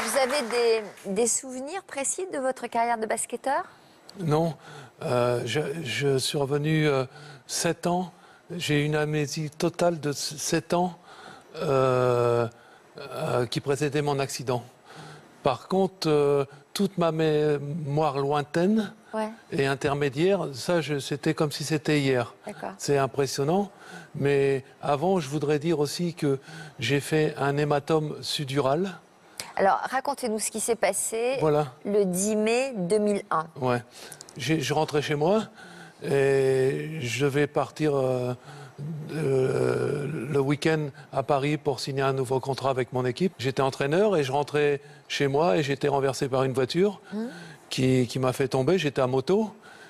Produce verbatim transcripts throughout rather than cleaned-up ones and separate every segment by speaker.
Speaker 1: Vous avez des, des souvenirs précis de votre carrière de basketteur?
Speaker 2: Non, euh, je, je suis revenu euh, sept ans. J'ai une amnésie totale de sept ans euh, euh, qui précédait mon accident. Par contre, euh, toute ma mémoire lointaine
Speaker 1: Ouais.
Speaker 2: et intermédiaire, ça, je- c'était comme si c'était hier.
Speaker 1: D'accord.
Speaker 2: C'est impressionnant. Mais avant, je voudrais dire aussi que j'ai fait un hématome sudural.
Speaker 1: Alors, racontez-nous ce qui s'est passé
Speaker 2: Voilà.
Speaker 1: le dix mai deux mille un.
Speaker 2: Ouais. J'ai- Je rentrais chez moi et je vais partir euh, euh, le week-end à Paris pour signer un nouveau contrat avec mon équipe. J'étais entraîneur et je rentrais chez moi et j'étais renversé par une voiture
Speaker 1: Mmh.
Speaker 2: qui, qui m'a fait tomber. J'étais à moto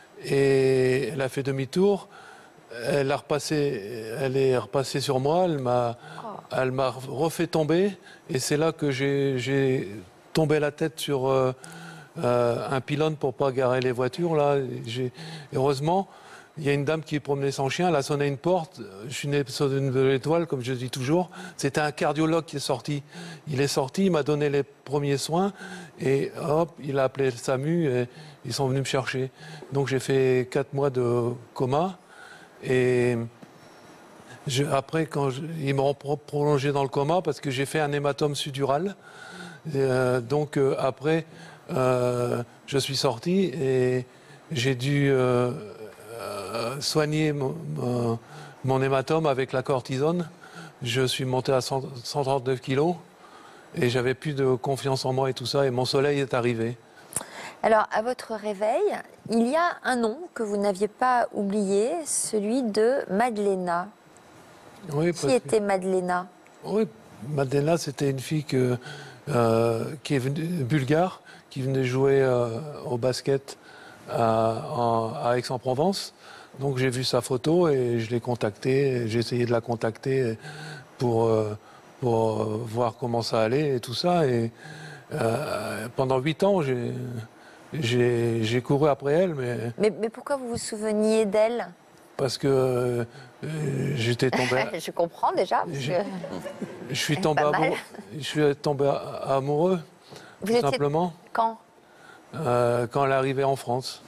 Speaker 2: et elle a fait demi-tour. Elle a repassé, elle est repassée sur moi. Elle m'a, elle m'a refait tomber et c'est là que j'ai, j'ai tombé la tête sur euh, euh, un pylône pour pas garer les voitures. Là, j'ai, heureusement, il y a une dame qui promenait son chien. Elle a sonné une porte. Je suis né sur une nouvelle étoile, comme je dis toujours. C'était un cardiologue qui est sorti. Il est sorti, il m'a donné les premiers soins et hop, il a appelé le SAMU et ils sont venus me chercher. Donc j'ai fait quatre mois de coma. Et je, après, quand je, ils m'ont pro- prolongé dans le coma parce que j'ai fait un hématome sudural. Euh, donc euh, après, euh, je suis sorti et j'ai dû euh, euh, soigner mon, mon- mon hématome avec la cortisone. Je suis monté à cent, cent trente-neuf kilos et j'avais plus de confiance en moi et tout ça. Et mon soleil est arrivé.
Speaker 1: Alors, à votre réveil, il y a un nom que vous n'aviez pas oublié, celui de Madlena.
Speaker 2: Oui,
Speaker 1: Qui
Speaker 2: parce que-
Speaker 1: était Madlena?
Speaker 2: Oui, Madeleine, c'était une fille que, euh, qui est venue, bulgare, qui venait jouer euh, au basket à, en- à Aix-en-Provence. Donc j'ai vu sa photo et je l'ai contactée. J'ai essayé de la contacter pour, euh, pour euh, voir comment ça allait et tout ça. Et euh, pendant huit ans, j'ai, j'ai, j'ai couru après elle, mais
Speaker 1: Mais, mais pourquoi vous vous souveniez d'elle?
Speaker 2: parce que euh, j'étais tombé.
Speaker 1: Je comprends déjà, parce
Speaker 2: J'ai-
Speaker 1: que
Speaker 2: Je suis
Speaker 1: Pas
Speaker 2: tombé
Speaker 1: mal.
Speaker 2: amoureux. Je suis tombé a- amoureux,
Speaker 1: vous
Speaker 2: tout
Speaker 1: étiez
Speaker 2: simplement,
Speaker 1: quand?
Speaker 2: euh, quand elle est arrivée en France.